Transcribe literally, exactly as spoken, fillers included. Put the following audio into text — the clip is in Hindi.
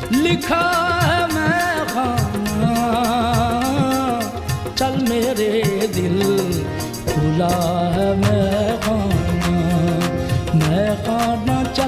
लिखा है मैं खाना, चल मेरे दिल खुला है मैं